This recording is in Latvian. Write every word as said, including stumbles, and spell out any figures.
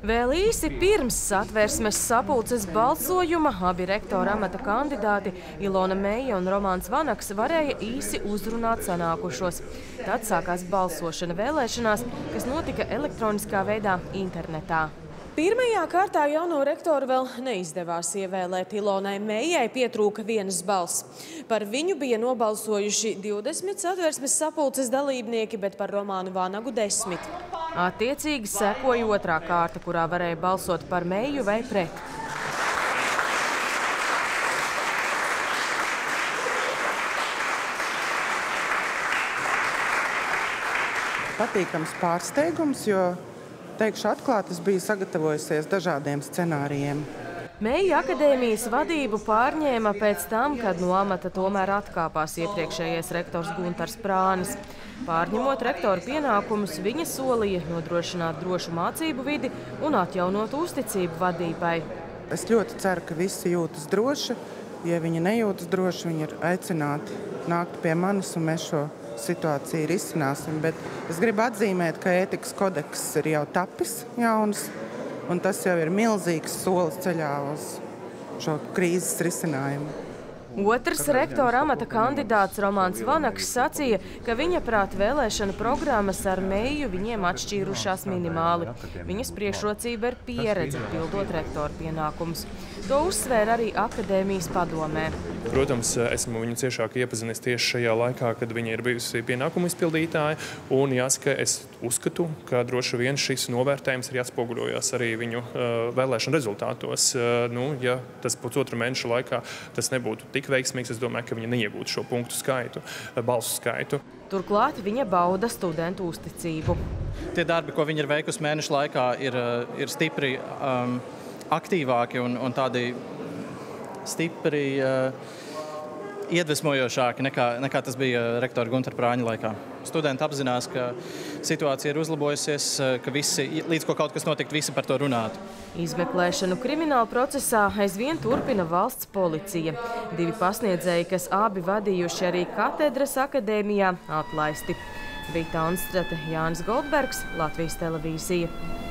Vēl īsi pirms Satversmes sapulces balsojuma abi rektora amata kandidāti Ilona Meija un Romāns Vanaks varēja īsi uzrunāt sanākušos. Tad sākās balsošana vēlēšanās, kas notika elektroniskā veidā internetā. Pirmajā kārtā jauno rektoru vēl neizdevās ievēlēt. Ilonai Meijai pietrūka vienas balss. Par viņu bija nobalsojuši divdesmit Satversmes sapulces dalībnieki, bet par Romānu Vanagu desmit. Attiecīgi sekoja otrā kārta, kurā varēja balsot par Meiju vai pret. Patīkams pārsteigums, jo, teikšu atklāti, es biju sagatavojusies dažādiem scenārijiem. Meija akadēmijas vadību pārņēma pēc tam, kad no amata tomēr atkāpās iepriekšējais rektors Guntars Prānis. Pārņemot rektoru pienākumus, viņa solīja nodrošināt drošu mācību vidi un atjaunot uzticību vadībai. Es ļoti ceru, ka visi jūtas droši. Ja viņi nejūtas droši, viņi ir aicināti nākt pie manis un mēs šo situāciju risināsim. Bet es gribu atzīmēt, ka ētikas kodeks ir jau tapis jauns, un tas jau ir milzīgs solis ceļā uz šo krīzes risinājumu. Otrs rektora amata kandidāts Romāns Vanaks sacīja, ka viņa prāt vēlēšana programmas ar Meiju viņiem atšķīrušās minimāli. Viņas priekšrocība ir pieredze, pildot rektora pienākumus. To uzsvēra arī akadēmijas padomē. Protams, esmu viņu ciešāk iepazinies tieši šajā laikā, kad viņa ir bijusi pienākumu izpildītāja, un jāsaka, es uzskatu, ka droši vien šis novērtējums ir jāatspoguļojas arī viņu uh, vēlēšanu rezultātos. Uh, nu, ja tas pusotra mēneša laikā tas nebūtu tik veiksmīgs, es domāju, ka viņa neiegūtu šo punktu skaitu, balsu skaitu. Turklāt viņa bauda studentu uzticību. Tie darbi, ko viņa ir veikusi mēnešu laikā, ir, ir stipri um, aktīvāki un, un tādi stipri uh, iedvesmojošāki nekā, nekā tas bija rektora Guntara Prāņa laikā. Studenti apzinās, ka situācija ir uzlabojusies, ka visi, līdz ko kaut kas notikt, visi par to runātu. Izmeklēšanu krimināla procesā aizvien turpina valsts policija. Divi pasniedzēji, kas abi vadījuši arī katedras akadēmijā, atlaisti. Vita Anstrate, Jānis Goldbergs, Latvijas televīzija.